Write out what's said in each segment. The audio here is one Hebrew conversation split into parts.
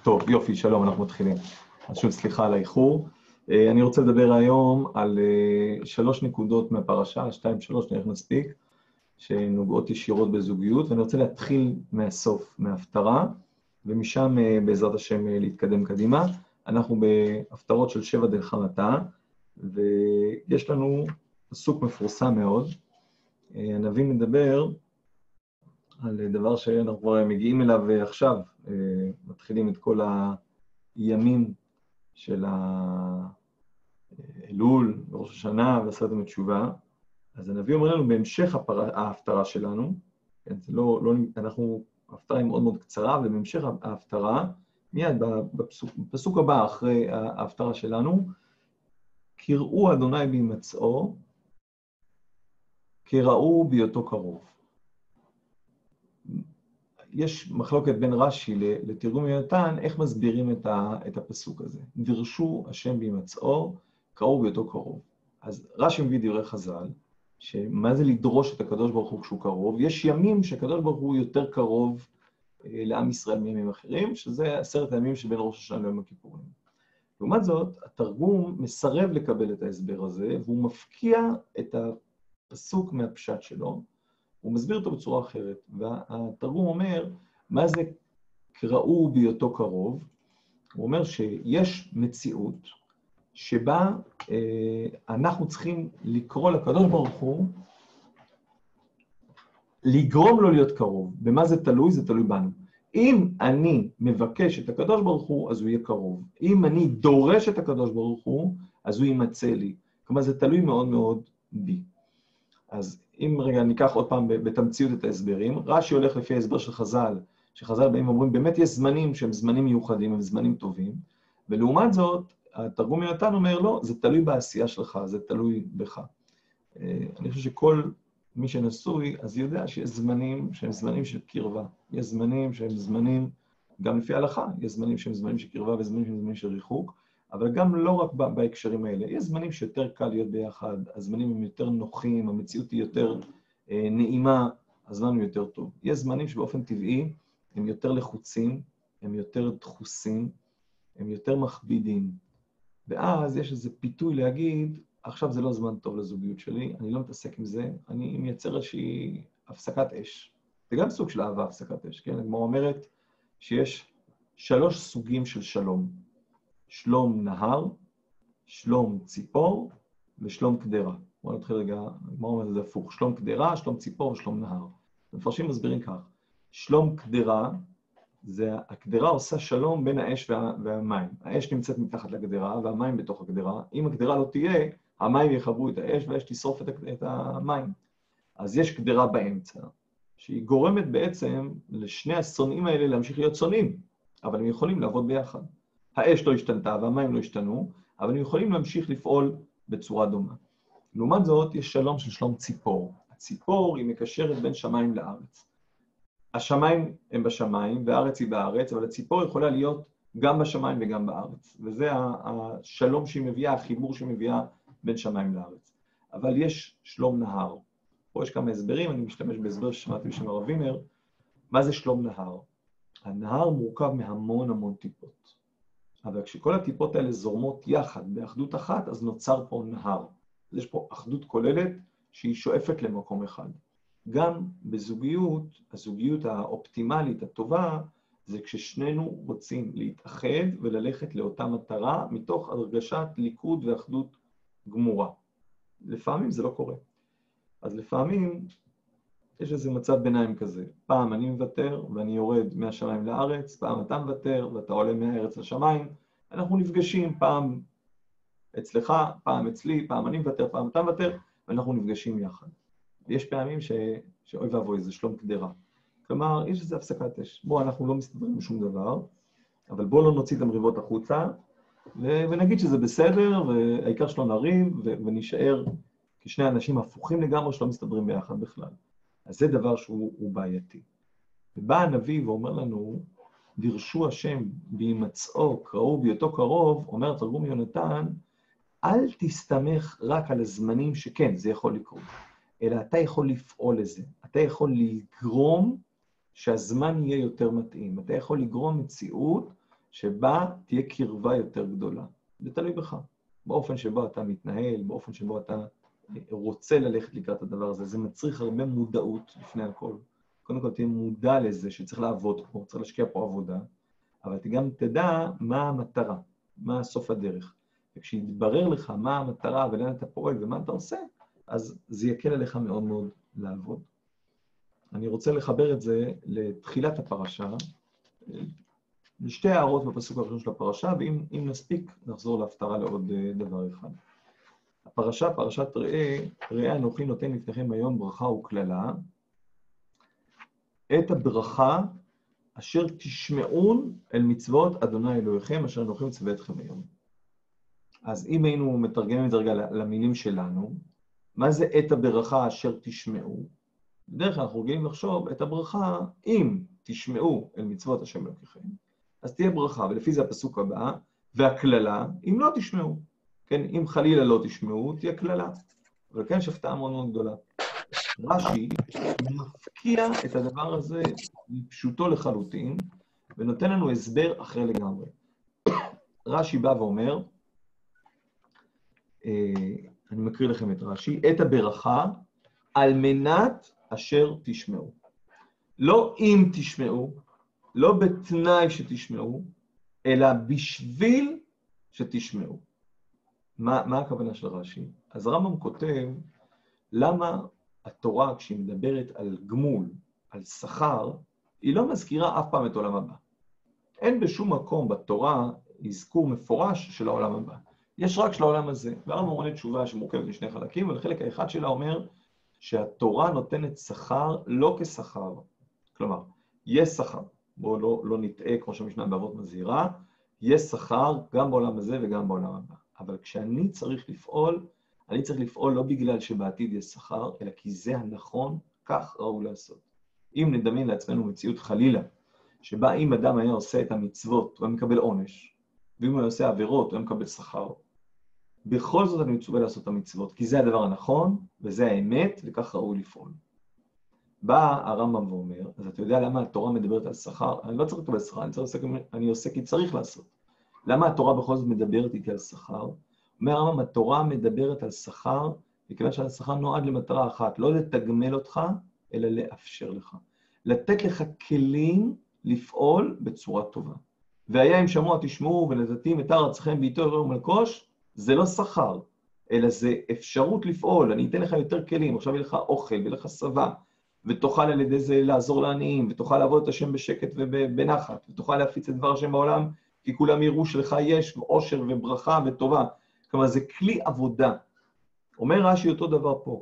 טוב, יופי, שלום, אנחנו מתחילים. אז שוב, סליחה על האיחור. אני רוצה לדבר היום על 3 נקודות מהפרשה, 2-3, נראה איך נספיק, שנוגעות ישירות בזוגיות, ואני רוצה להתחיל מהסוף, מההפטרה, ומשם בעזרת השם להתקדם קדימה. אנחנו בהפטרות של שבע דלחמתה, ויש לנו פסוק מפורסם מאוד. הנביא מדבר על דבר שאנחנו כבר מגיעים אליו עכשיו, מתחילים את כל הימים של אלול, ראש השנה ועשרת ימי תשובה. אז הנביא אומר לנו בהמשך ההפטרה שלנו, כן, זה אנחנו, ההפטרה היא מאוד מאוד קצרה, ובהמשך ההפטרה, מיד בפסוק הבא אחרי ההפטרה שלנו, קראו אדוני בהימצאו, קראו בהיותו קרוב. יש מחלוקת בין רש"י לתרגום יונתן, איך מסבירים את הפסוק הזה. דרשו השם בהימצאו, קראו בהיותו קרוב. אז רש"י מביא דברי חז"ל, שמה זה לדרוש את הקדוש ברוך הוא כשהוא קרוב? יש ימים שהקדוש ברוך הוא יותר קרוב לעם ישראל מימים אחרים, שזה 10 הימים שבין ראש השנה ליום הכיפורים. לעומת זאת, התרגום מסרב לקבל את ההסבר הזה, והוא מפקיע את הפסוק מהפשט שלו, הוא מסביר אותו בצורה אחרת, והתרגום אומר, מה זה קראו בהיותו קרוב? הוא אומר שיש מציאות שבה אנחנו צריכים לקרוא לקדוש ברוך הוא, לגרום לו להיות קרוב. במה זה תלוי? זה תלוי בנו. אם אני מבקש את הקדוש ברוך הוא, אז הוא יהיה קרוב. אם אני דורש את הקדוש ברוך הוא, אז הוא יימצא לי. כלומר, זה תלוי מאוד מאוד בי. אז אם רגע ניקח עוד פעם בתמציות את ההסברים, רש"י הולך לפי ההסבר של חז"ל, שחז"ל באים ואומרים, באמת יש זמנים שהם זמנים מיוחדים, הם זמנים טובים, ולעומת זאת, התרגום יונתן אומר, לא, זה תלוי בעשייה שלך, זה תלוי בך. אני חושב שכל מי שנשוי, אז יודע שיש זמנים שהם זמנים של קרבה, יש זמנים שהם זמנים, גם לפי ההלכה, יש זמנים שהם זמנים של קרבה וזמנים שהם זמנים של ריחוק, אבל גם לא רק בהקשרים האלה. יש זמנים שיותר קל להיות ביחד, הזמנים הם יותר נוחים, המציאות היא יותר נעימה, הזמן הוא יותר טוב. יש זמנים שבאופן טבעי הם יותר לחוצים, הם יותר דחוסים, הם יותר מכבידים. ואז יש איזה פיתוי להגיד, עכשיו זה לא זמן טוב לזוגיות שלי, אני לא מתעסק עם זה, אני מייצר איזושהי הפסקת אש. זה גם סוג של אהבה, הפסקת אש, כן? הגמרא אומרת שיש 3 סוגים של שלום. שלום נהר, שלום ציפור ושלום קדרה. בואו נתחיל רגע, מה אומר זה הפוך? שלום קדרה, שלום ציפור ושלום נהר. המפרשים מסבירים כך. שלום קדרה, הקדרה עושה שלום בין האש והמים. האש נמצאת מתחת לגדרה והמים בתוך הגדרה. אם הגדרה לא תהיה, המים יחברו את האש והאש תשרוף את המים. אז יש קדרה באמצע, שהיא גורמת בעצם לשני השונאים האלה להמשיך להיות שונאים, אבל הם יכולים לעבוד ביחד. האש לא השתנתה והמים לא השתנו, אבל הם יכולים להמשיך לפעול בצורה דומה. לעומת זאת, יש שלום של שלום ציפור. הציפור היא מקשרת בין שמיים לארץ. השמיים הם בשמיים והארץ היא בארץ, אבל הציפור יכולה להיות גם בשמיים וגם בארץ. וזה השלום שהיא מביאה, החיבור שהיא מביאה בין שמיים לארץ. אבל יש שלום נהר. פה יש כמה הסברים, אני משתמש בהסבר ששמעתי בשם הרב וינר. מה זה שלום נהר? הנהר מורכב מהמון טיפות. אבל כשכל הטיפות האלה זורמות יחד, באחדות אחת, אז נוצר פה נהר. אז יש פה אחדות כוללת שהיא שואפת למקום אחד. גם בזוגיות, הזוגיות האופטימלית, הטובה, זה כששנינו רוצים להתאחד וללכת לאותה מטרה, מתוך הרגשת ליכוד ואחדות גמורה. לפעמים זה לא קורה. אז לפעמים יש איזה מצב ביניים כזה. פעם אני מוותר ואני יורד מהשמיים לארץ, פעם אתה מוותר ואתה עולה מהארץ לשמיים. אנחנו נפגשים פעם אצלך, פעם אצלי, פעם אני מוותר, פעם אתה מוותר, ואנחנו נפגשים יחד. ויש פעמים שאוי ואבוי, זה שלום קדרה. כלומר, יש איזו הפסקת אש. בוא, אנחנו לא מסתדרים בשום דבר, אבל בוא לא נוציא את המריבות החוצה, ונגיד שזה בסדר, והעיקר שלא נריב, ונשאר כשני אנשים הפוכים לגמרי שלא מסתדרים ביחד בכלל. אז זה דבר שהוא בעייתי. ובא הנביא ואומר לנו, דרשו השם בהימצאו, קראו בהיותו קרוב, אומר תרגום יונתן, אל תסתמך רק על הזמנים שכן, זה יכול לקרות, אלא אתה יכול לפעול לזה. אתה יכול לגרום שהזמן יהיה יותר מתאים. אתה יכול לגרום מציאות שבה תהיה קרבה יותר גדולה. זה תלוי בך. באופן שבו אתה מתנהל, באופן שבו אתה רוצה ללכת לקראת הדבר הזה. זה מצריך הרבה מודעות לפני הכל. קודם כל תהיה מודע לזה שצריך לעבוד פה, צריך להשקיע פה עבודה, אבל גם תדע מה המטרה, מה סוף הדרך. וכשיתברר לך מה המטרה ולאן אתה פועל ומה אתה עושה, אז זה יקל עליך מאוד מאוד לעבוד. אני רוצה לחבר את זה לתחילת הפרשה, לשתי הערות בפסוק הראשון של הפרשה, ואם נספיק נחזור להפטרה לעוד דבר אחד. הפרשה, פרשת ראה אנוכי נותן לפניכם היום ברכה וקללה, את הברכה אשר תשמעון אל מצוות אדוני אלוהיכם, אשר אנוכי מצווה אתכם היום. אז אם היינו מתרגמים את זה רגע למילים שלנו, מה זה את הברכה אשר תשמעו? בדרך כלל אנחנו רגילים לחשוב את הברכה, אם תשמעו אל מצוות השם אלוהיכם, אז תהיה ברכה, ולפי זה הפסוק הבא, והקללה, אם לא תשמעו. כן, אם חלילה לא תשמעו, תהיה קללה. אבל כן, יש הפתעה מאוד מאוד גדולה. רש"י מפקיע את הדבר הזה פשוטו לחלוטין, ונותן לנו הסבר אחר לגמרי. רש"י בא ואומר, אני מקריא לכם את רש"י, את הברכה על מנת אשר תשמעו. לא אם תשמעו, לא בתנאי שתשמעו, אלא בשביל שתשמעו. מה הכוונה של רש"י? אז רמב"ם כותב, למה התורה, כשהיא מדברת על גמול, על שכר, היא לא מזכירה אף פעם את עולם הבא. אין בשום מקום בתורה אזכור מפורש של העולם הבא. יש רק של העולם הזה. והרמב"ם עונה תשובה שמורכבת משני חלקים, אבל חלק האחד שלה אומר שהתורה נותנת שכר לא כשכר. כלומר, יש שכר. בואו לא נטעה, כמו שהמשנה באבות מזהירה, יש שכר גם בעולם הזה וגם בעולם הבא. אבל כשאני צריך לפעול, אני צריך לפעול לא בגלל שבעתיד יש שכר, אלא כי זה הנכון, כך ראוי לעשות. אם נדמיין לעצמנו מציאות חלילה, שבה אם אדם היה עושה את המצוות, הוא היה מקבל עונש, ואם הוא היה עושה עבירות, הוא היה מקבל שכר. בכל זאת אני מצווה לעשות את המצוות, כי זה הדבר הנכון, וזה האמת, וכך ראוי לפעול. בא הרמב"ם ואומר, אז אתה יודע למה התורה מדברת על שכר? אני לא צריך לקבל שכר, אני עושה כי צריך לעשות. למה התורה בכל זאת מדברת איתי על שכר? אומר הרמב"ם, התורה מדברת על שכר, מכיוון שהשכר נועד למטרה אחת, לא לתגמל אותך, אלא לאפשר לך. לתת לך כלים לפעול בצורה טובה. והיה אם שמוע תשמעו ונתתים את ארצכם בעתו ערב ומלקוש, זה לא שכר, אלא זה אפשרות לפעול. אני אתן לך יותר כלים, עכשיו יהיה לך אוכל, ויהיה לך שווה, ותוכל על ידי זה לעזור לעניים, ותוכל לעבוד את השם בשקט ובנחת, ותוכל להפיץ את דבר השם בעולם, כי כולם יראו שלך יש עושר וברכה וטובה. כלומר, זה כלי עבודה. אומר רש"י אותו דבר פה.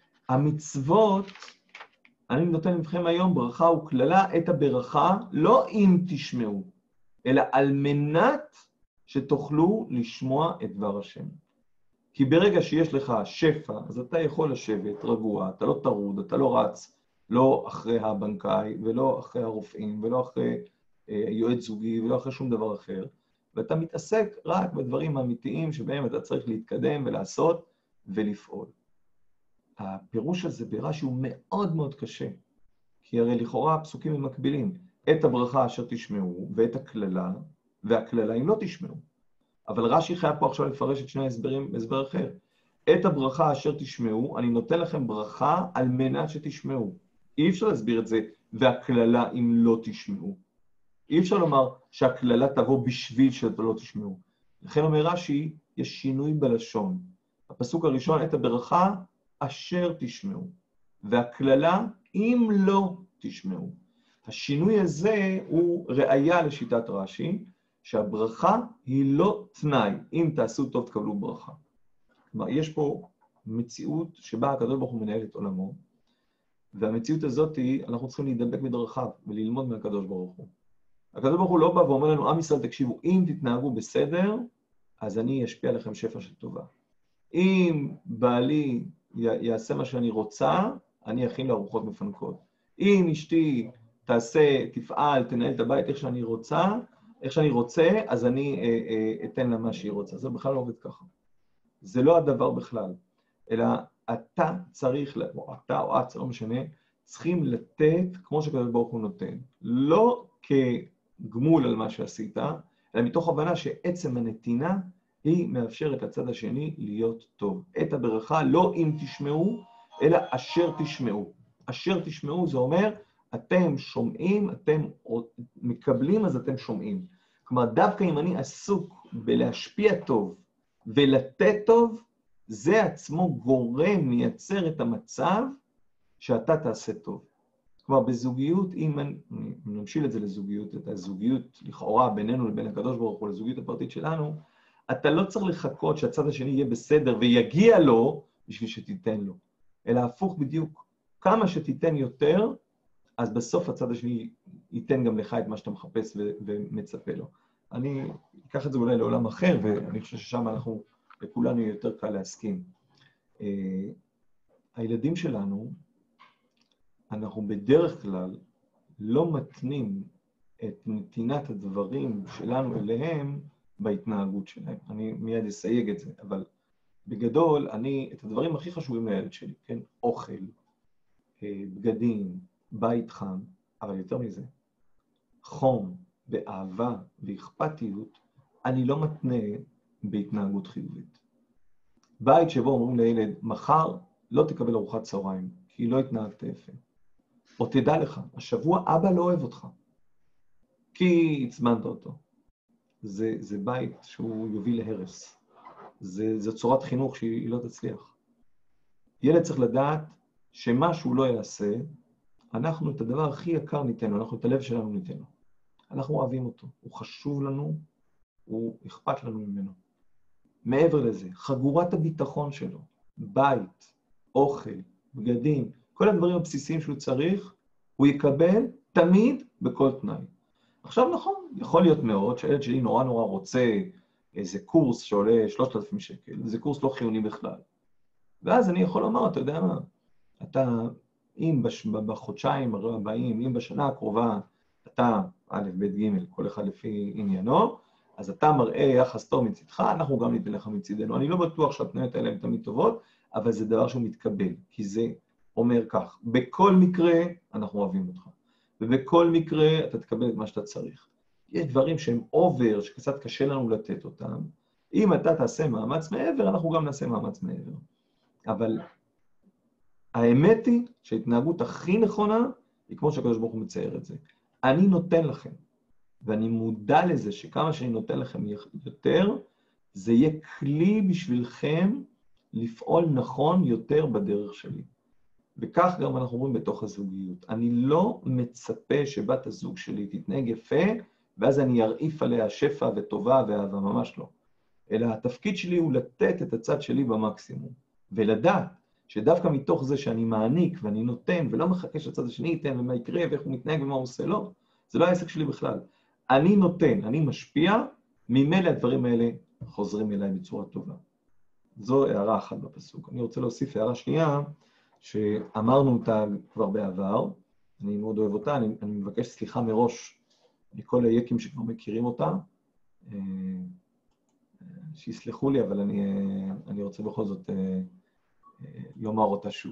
המצוות, אני נותן לכם היום ברכה וקללה, את הברכה, לא אם תשמעו, אלא על מנת שתוכלו לשמוע את דבר השם. כי ברגע שיש לך שפע, אז אתה יכול לשבת רגוע, אתה לא טרוד, אתה לא רץ, לא אחרי הבנקאי, ולא אחרי הרופאים, ולא אחרי יועץ זוגי, ולא אחרי שום דבר אחר, ואתה מתעסק רק בדברים האמיתיים שבהם אתה צריך להתקדם ולעשות ולפעול. הפירוש הזה ברש"י הוא מאוד מאוד קשה, כי הרי לכאורה הפסוקים הם מקבילים, את הברכה אשר תשמעו, ואת הקללה, והקללה אם לא תשמעו. אבל רש"י חייב פה עכשיו לפרש את שני ההסברים בהסבר אחר. את הברכה אשר תשמעו, אני נותן לכם ברכה על מנת שתשמעו. אי אפשר להסביר את זה, והקללה אם לא תשמעו. אי אפשר לומר שהקללה תבוא בשביל שאתה לא תשמעו. לכן אומר רש"י, יש שינוי בלשון. הפסוק הראשון, את הברכה אשר תשמעו, והקללה אם לא תשמעו. השינוי הזה הוא ראיה לשיטת רש"י, שהברכה היא לא תנאי, אם תעשו טוב תקבלו ברכה. כלומר, יש פה מציאות שבה הקדוש ברוך הוא מנהל את עולמו, והמציאות הזאת אנחנו צריכים להידבק בדרכיו וללמוד מהקדוש ברוך הוא. הקדוש ברוך הוא לא בא ואומר לנו, עם ישראל תקשיבו, אם תתנהגו בסדר, אז אני אשפיע לכם שפע של טובה. אם בעלי יעשה מה שאני רוצה, אני אכין לארוחות מפנקות. אם אשתי תפעל, תנהל את הבית איך שאני רוצה, אז אני אתן לה מה שהיא רוצה. זה בכלל לא עובד ככה. זה לא הדבר בכלל, אלא אתה צריך, או אתה או את, זה לא משנה, צריכים לתת כמו שקדוש ברוך הוא נותן. לא כגמול על מה שעשית, אלא מתוך הבנה שעצם הנתינה היא מאפשרת לצד השני להיות טוב. את הברכה לא אם תשמעו, אלא אשר תשמעו. אשר תשמעו זה אומר, אתם שומעים, אתם מקבלים, אז אתם שומעים. כלומר, דווקא אם אני עסוק בלהשפיע טוב ולתת טוב, זה עצמו גורם, מייצר את המצב שאתה תעשה טוב. כלומר, בזוגיות, אם נמשיל את זה לזוגיות, את הזוגיות לכאורה בינינו לבין הקדוש ברוך הוא, לזוגיות הפרטית שלנו, אתה לא צריך לחכות שהצד השני יהיה בסדר ויגיע לו בשביל שתיתן לו. אלא הפוך בדיוק, כמה שתיתן יותר, אז בסוף הצד השני ייתן גם לך את מה שאתה מחפש ומצפה לו. אני אקח את זה אולי לעולם אחר, ואני חושב ששם אנחנו, לכולנו יותר קל להסכים. הילדים שלנו, אנחנו בדרך כלל לא מתנים את נתינת הדברים שלנו אליהם בהתנהגות שלהם. אני מיד אסייג את זה, אבל בגדול, את הדברים הכי חשובים לילד שלי, כן? אוכל, בגדים, בית חם, אבל יותר מזה, חום, באהבה ואכפתיות, אני לא מתנה בהתנהגות חיובית. בית שבו אומרים לילד, מחר לא תקבל ארוחת צהריים, כי לא התנהגת יפה. או תדע לך, השבוע אבא לא אוהב אותך, כי הצמנת אותו. זה בית שהוא יוביל להרס. זו צורת חינוך שהיא לא תצליח. ילד צריך לדעת שמה שהוא לא יעשה, אנחנו את הדבר הכי יקר ניתן לו, אנחנו את הלב שלנו ניתן לו. אנחנו אוהבים אותו, הוא חשוב לנו, הוא אכפת לנו ממנו. מעבר לזה, חגורת הביטחון שלו, בית, אוכל, בגדים, כל הדברים הבסיסיים שהוא צריך, הוא יקבל תמיד בכל תנאי. עכשיו נכון, יכול להיות מאוד שהילד שלי נורא רוצה איזה קורס שעולה 3,000 שקל, וזה קורס לא חיוני בכלל. ואז אני יכול לומר, אתה יודע מה, אם בחודשיים הבאים, אם בשנה הקרובה, אתה, א', ב', ג', כל אחד לפי עניינו, אז אתה מראה יחס טוב מצדך, אנחנו גם ניתן לך מצדנו. אני לא בטוח שהתנועות האלה הן תמיד טובות, אבל זה דבר שהוא מתקבל, כי זה אומר כך, בכל מקרה אנחנו אוהבים אותך, ובכל מקרה אתה תקבל את מה שאתה צריך. יש דברים שהם אובר, שקצת קשה לנו לתת אותם, אם אתה תעשה מאמץ מעבר, אנחנו גם נעשה מאמץ מעבר. אבל האמת היא שההתנהגות הכי נכונה, היא כמו שהקדוש ברוך הוא מצייר את זה. אני נותן לכם, ואני מודע לזה שכמה שאני נותן לכם יותר, זה יהיה כלי בשבילכם לפעול נכון יותר בדרך שלי. וכך גם אנחנו אומרים בתוך הזוגיות. אני לא מצפה שבת הזוג שלי תתנהג יפה, ואז אני ארעיף עליה שפע וטובה ואהבה, ממש לא. אלא התפקיד שלי הוא לתת את הצד שלי במקסימום, ולדעת שדווקא מתוך זה שאני מעניק ואני נותן, ולא מחכה שהצד השני ייתן ומה יקרה ואיך הוא מתנהג ומה הוא עושה, לא. זה לא העסק שלי בכלל. אני נותן, אני משפיע, ממילא הדברים האלה חוזרים אליי בצורה טובה. זו הערה אחת בפסוק. אני רוצה להוסיף הערה שנייה, שאמרנו אותה כבר בעבר, אני מאוד אוהב אותה, אני מבקש סליחה מראש מכל היקים שכבר מכירים אותה, שיסלחו לי, אבל אני רוצה בכל זאת לומר אותה שוב.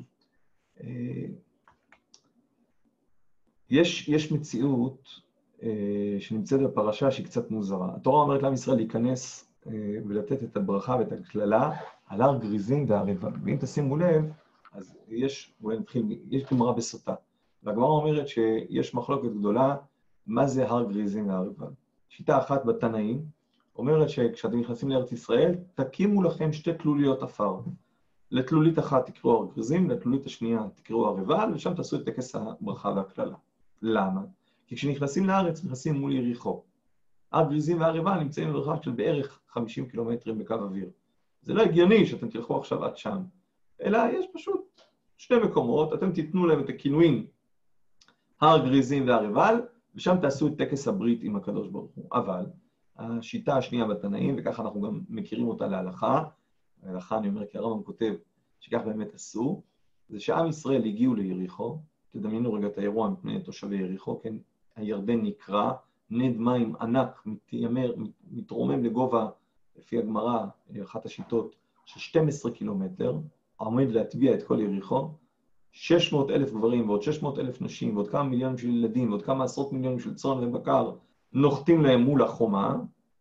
יש מציאות שנמצאת בפרשה שהיא קצת מוזרה. התורה אומרת לעם ישראל להיכנס ולתת את הברכה ואת הכללה על הר גריזים והערבה. ואם תשימו לב, אז יש גמרא בסוטה. והגמרא אומרת שיש מחלוקת גדולה, מה זה הר גריזים והערבה. שיטה אחת בתנאים, אומרת שכשאתם נכנסים לארץ ישראל, תקימו לכם שתי תלוליות עפר. לתלולית אחת תקראו הר גריזים, לתלולית השנייה תקראו ערבה, ושם תעשו את טקס הברכה והכללה. למה? כי כשנכנסים לארץ, נכנסים מול יריחו. הר גריזים והערבה נמצאים במרחק של בערך 50 קילומטרים בקו אוויר. זה לא הגיוני שאתם תלכו עכשיו עד שם, אלא יש פשוט שני מקומות, אתם תיתנו להם את הכינויים הר גריזים והערבל, ושם תעשו את טקס הברית עם הקדוש ברוך הוא. אבל השיטה השנייה בתנאים, וככה אנחנו גם מכירים אותה להלכה, ההלכה אני אומר כי הרמב"ם כותב שכך באמת עשו, זה שעם ישראל הגיעו ליריחו, תדמיינו רגע את האירוע מפני תושבי יריחו, כן, הירדן נקרא, נד מים ענק, מתרומם לגובה, לפי הגמרא, אחת השיטות, של 12 קילומטר, עומד להטביע את כל יריחו, 600,000 גברים ועוד 600,000 נשים, ועוד כמה מיליונים של ילדים, ועוד כמה עשרות מיליונים של צאן ובקר, נוחתים להם מול החומה,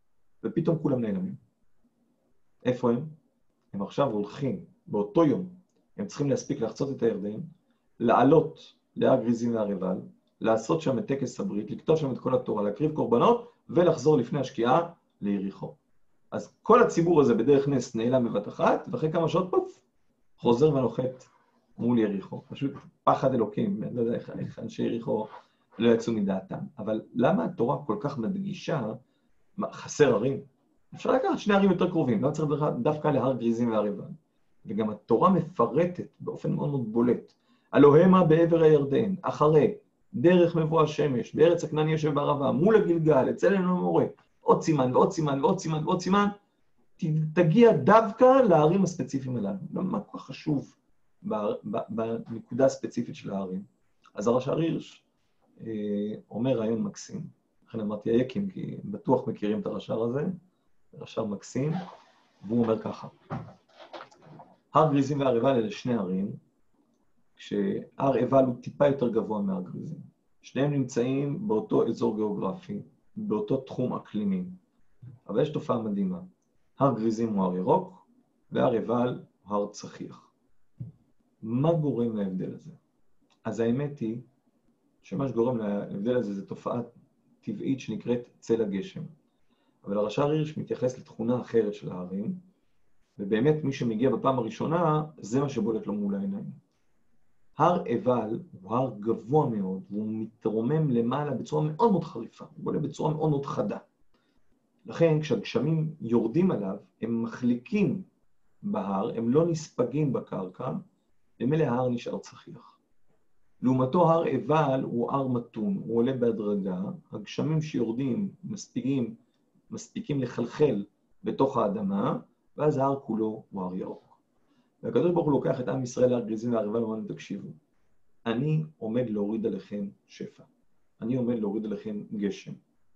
ופתאום כולם נעלמים. איפה הם? הם עכשיו הולכים, באותו יום, הם צריכים להספיק לחצות את הירדן, לעלות להר גריזים והר עיבל, לעשות שם את טקס הברית, לכתוב שם את כל התורה, להקריב קורבנות, ולחזור לפני השקיעה ליריחו. אז כל הציבור הזה בדרך נס נעלם בבת אחת, ואחרי כמה שעות פוף, חוזר ונוחת מול יריחו. פשוט פחד אלוקים, אני לא יודע איך אנשי יריחו לא יצאו מדעתם. אבל למה התורה כל כך מדגישה חסר ערים? אפשר לקחת שני ערים יותר קרובים, לא צריך דווקא להר גריזים והר עיבל. וגם התורה מפרטת באופן מאוד מאוד בולט. הלא המה בעבר הירדן, אחרי, דרך מבוא השמש, בארץ הכנעני יושב בערבה, מול הגלגל, אצל אלוהים המורה, עוד סימן ועוד סימן ועוד סימן ועוד סימן, תגיע דווקא לערים הספציפיים הללו. מה כל כך חשוב בנקודה הספציפית של הערים? אז הרש"ר הירש אומר רעיון מקסים, לכן אמרתי היקים, כי בטוח מכירים את הרש"ר הזה, רש"ר מקסים, והוא אומר ככה, הר גריזים והר עיבל אלה שני ערים, כשהר עיבל הוא טיפה יותר גבוה מהר גריזים. שניהם נמצאים באותו אזור גיאוגרפי, באותו תחום אקלימי. אבל יש תופעה מדהימה. הר גריזים הוא הר ירוק, והר עיבל הוא הר צחיח. מה גורם להבדל הזה? אז האמת היא, שמה שגורם להבדל הזה זה תופעה טבעית שנקראת צל הגשם. אבל הרש"ר הירש מתייחס לתכונה אחרת של הערים, ובאמת מי שמגיע בפעם הראשונה, זה מה שבולט לו מול העיניים. הר עיבל הוא הר גבוה מאוד, והוא מתרומם למעלה בצורה מאוד מאוד חריפה, הוא בולט בצורה מאוד מאוד חדה. לכן כשהגשמים יורדים עליו, הם מחליקים בהר, הם לא נספגים בקרקע, ומילא ההר נשאר צחיח. לעומתו הר עיבל הוא הר מתון, הוא עולה בהדרגה, הגשמים שיורדים מספיקים לחלחל בתוך האדמה, ואז ההר כולו הוא הר ירוק. והקדוש ברוך הוא לוקח את עם ישראל להר גריזים והר עיבל ואומר, תקשיבו, אני עומד להוריד עליכם שפע, אני עומד להוריד עליכם גשם.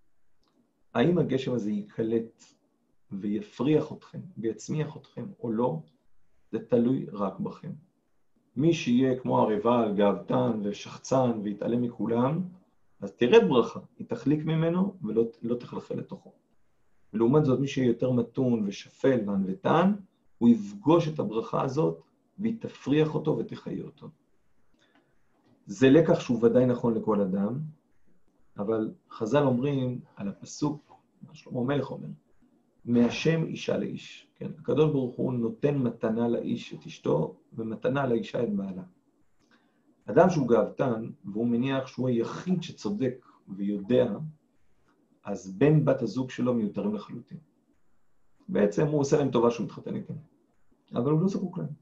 האם הגשם הזה ייקלט ויפריח אתכם ויצמיח אתכם או לא, זה תלוי רק בכם. מי שיהיה כמו הר עיבל, גאוותן ושחצן ויתעלם מכולם, אז תרד ברכה, היא תחליק ממנו ולא תחלחל לתוכו. ולעומת זאת, מי שיהיה יותר מתון ושפל וענוותן, הוא יפגוש את הברכה הזאת והיא תפריח אותו ותחיה אותו. זה לקח שהוא ודאי נכון לכל אדם, אבל חז"ל אומרים על הפסוק, מה שלמה המלך אומר, מהשם אישה לאיש. כן? הקדוש ברוך הוא נותן מתנה לאיש את אשתו, ומתנה לאישה את בעלה. אדם שהוא גאוותן, והוא מניח שהוא היחיד שצודק ויודע, אז בן בת הזוג שלו מיותרים לחלוטין. בעצם הוא עושה להם טובה שהוא מתחתן איתם. אבל הוא לא זקוק להם.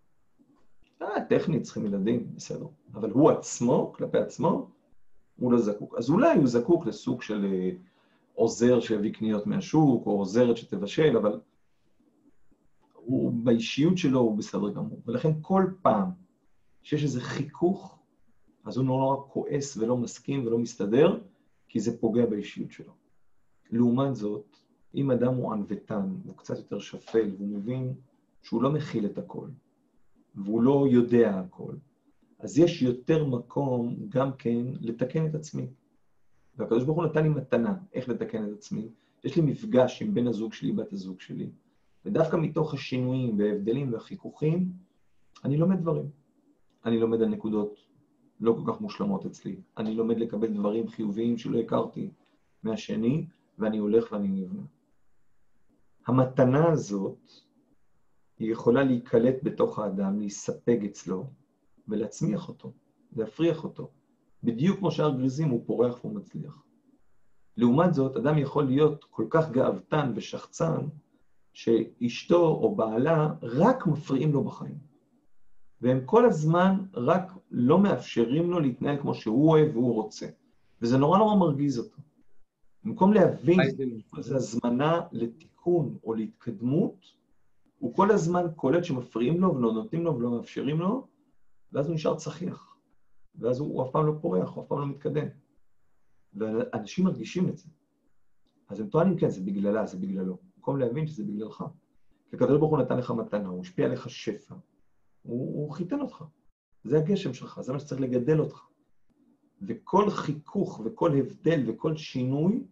טכנית צריכים ילדים, בסדר. אבל הוא עצמו, כלפי עצמו, הוא לא זקוק. אז אולי הוא זקוק לסוג של עוזר שיביא קניות מהשוק, או עוזרת שתבשל, אבל הוא, באישיות שלו הוא בסדר גמור. ולכן כל פעם שיש איזה חיכוך, אז הוא נורא כועס ולא מסכים ולא מסתדר, כי זה פוגע באישיות שלו. לעומת זאת, אם אדם הוא ענוותן, הוא קצת יותר שפל, והוא מבין שהוא לא מכיל את הכל, והוא לא יודע הכל, אז יש יותר מקום גם כן לתקן את עצמי. והקדוש ברוך הוא נתן לי מתנה, איך לתקן את עצמי. יש לי מפגש עם בן הזוג שלי, בת הזוג שלי, ודווקא מתוך השינויים וההבדלים והחיכוכים, אני לומד דברים. אני לומד על נקודות לא כל כך מושלמות אצלי. אני לומד לקבל דברים חיוביים שלא הכרתי מהשני, ואני הולך ואני נבנה. המתנה הזאת, היא יכולה להיקלט בתוך האדם, להיספג אצלו, ולהצמיח אותו, להפריח אותו. בדיוק כמו שהר גריזים הוא פורח והוא מצליח. לעומת זאת, אדם יכול להיות כל כך גאוותן ושחצן, שאשתו או בעלה רק מפריעים לו בחיים. והם כל הזמן רק לא מאפשרים לו להתנהל כמו שהוא אוהב והוא רוצה. וזה נורא נורא מרגיז אותו. במקום להבין שזה הזמנה לתיקון או להתקדמות, הוא כל הזמן קולט שמפריעים לו ולא נותנים לו ולא מאפשרים לו, ואז הוא נשאר צחיח. ואז הוא אף פעם לא פורח, הוא אף פעם לא מתקדם. ואנשים מרגישים את זה. אז הם טוענים, כן, זה בגללה, זה בגללו. במקום להבין שזה בגללך. כי הקדוש ברוך הוא נתן לך מתנה, הוא השפיע עליך שפע. הוא חיתן אותך. זה הגשם שלך, זה מה שצריך לגדל אותך. וכל חיכוך וכל הבדל וכל שינוי,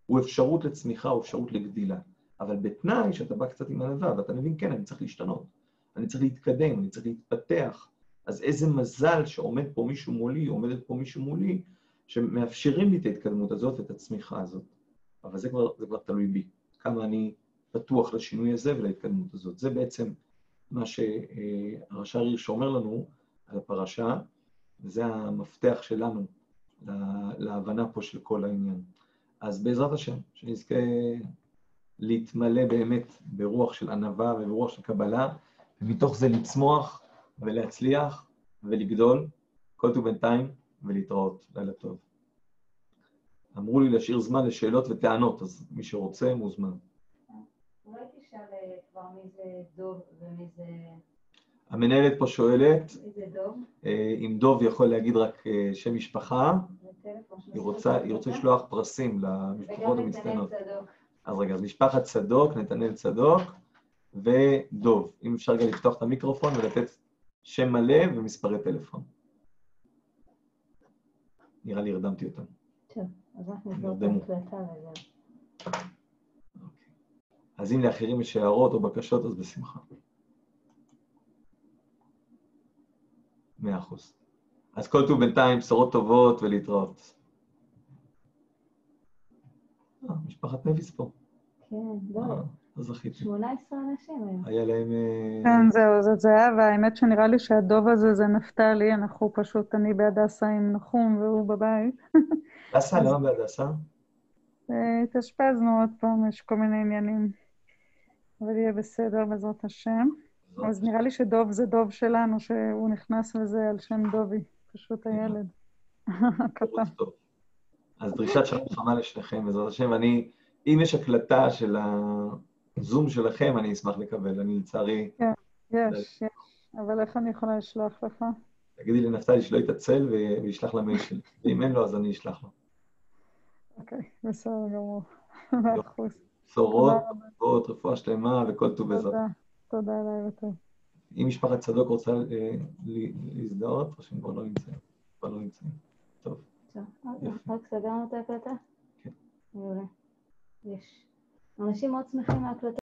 הוא אפשרות לצמיחה, הוא אפשרות לגדילה. אבל בתנאי שאתה בא קצת עם ענווה, ואתה מבין, כן, אני צריך להשתנות, אני צריך להתקדם, אני צריך להתפתח. אז איזה מזל שעומד פה מישהו מולי, עומדת פה מישהו מולי, שמאפשרים לי את ההתקדמות הזאת ואת הצמיחה הזאת. אבל זה כבר תלוי בי. כמה אני פתוח לשינוי הזה ולהתקדמות הזאת. זה בעצם מה שהרש"ר הירש אומר לנו על הפרשה, וזה המפתח שלנו להבנה פה של כל העניין. אז בעזרת השם, שנזכה להתמלא באמת ברוח של ענווה וברוח של קבלה, ומתוך זה לצמוח ולהצליח ולגדול, כל טוב בינתיים ולהתראות. לילה טוב. אמרו לי להשאיר זמן לשאלות וטענות, אז מי שרוצה מוזמן. אולי תשאל כבר מי זה דוב ומי זה... המנהלת פה שואלת, מי זה דוב? אם דוב יכול להגיד רק שם משפחה, היא רוצה לשלוח פרסים למשפחות המצטיינות. אז רגע, אז משפחת צדוק, נתנאל צדוק ודוב. אם אפשר גם לפתוח את המיקרופון ולתת שם מלא ומספרי טלפון. נראה לי הרדמתי אותם. טוב, אז אנחנו נבדוק את ההקלטה וזהו. אז אם לאחרים יש הערות או בקשות, אז בשמחה. 100%. אז כל טוב בינתיים, בשורות טובות ולהתראות. משפחת נביס פה. כן, לא. אז זכיתי. 18 אנשים היום. היה להם... כן, זהו, זאת זהה, והאמת שנראה לי שהדוב הזה זה נפתלי, אנחנו פשוט, אני בהדסה עם נחום והוא בבית. הדסה? למה בהדסה? התאשפזנו עוד פעם, יש כל מיני עניינים, אבל יהיה בסדר בעזרת השם. אז נראה לי שדוב זה דוב שלנו, שהוא נכנס לזה על שם דובי, פשוט הילד. קטן. אז דרישת שלום חמה לשניכם בעזרת השם, ואני, אם יש הקלטה של הזום שלכם, אני אשמח לקבל, אני לצערי... כן, יש, אבל איך אני יכולה לשלוח לך? תגידי לנפתלי שלא יתעצל וישלח למייל שלי, ואם אין לו אז אני אשלח לו. אוקיי, בסדר גמור, 100%. בשורות, טובות, רפואה שלמה וכל טוב בעזרת. תודה, לילה טוב. אם משפחת צדוק רוצה להזדהות, או שהם כבר לא נמצאים. טוב. רק סגרנו את ההקלטה? כן. מעולה. יש. אנשים מאוד שמחים מההקלטה.